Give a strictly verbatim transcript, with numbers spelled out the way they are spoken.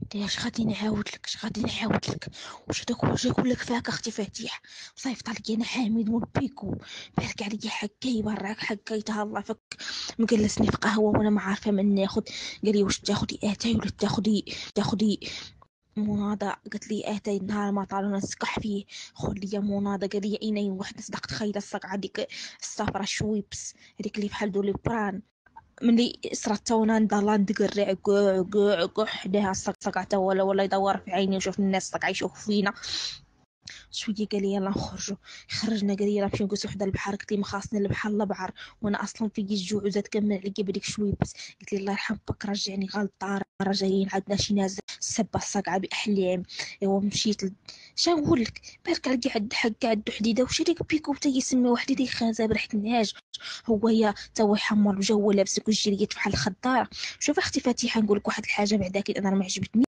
قلت لها اش غادي نعاود لك اش غادي نعاود لك واش هذاك واش يقول لك فاك اختي فتيح. صيفط عليا انا حامد والبيكو، بارك عليا حكاي براك حكاي تهلا فك. مجلسني في قهوه وانا ما عارفه من ناخذ. قال لي واش تاخذي اتاي ولا تاخذي تاخذي مناضة. قالت لي اتاي نهار ما طالونا نسكح فيه. خذ لي مناضة. قال لي ايناي واحد صدقت خايله الصقعه ديك الصفرة شويبس هذيك اللي بحال دولي بران. ملي صرات تونا نضل ندقرع كوع كوع كوع حداها الصقعة تا ولا ولا يدور في عيني وشوف الناس الصقعة يشوفوا فينا. شويه قال لي يلا نخرجوا. خرجنا قال لي راه نمشيو نجلسوا حدا البحر. قلت لي ما خاصني البحر البحر وانا اصلا في الجوع وزاد كمل عليا بديك شويه بس. قلت لي الله يرحم باك رجعني غلطه راه جايين عندنا شي ناس سبه الصقعه باحلام. ايوا مشيت ل... شنو نقول لك بارك على قاعد حق عندو حديده وش هذيك بيكو تا يسمي واحد دي خازه بريحه النهاج. هو يا تا هو يحمر الجو لابس كل جيريت بحال الخضاره. شوف اختي فاتحه نقول لك واحد الحاجه بعدا كي انا ما عجبتني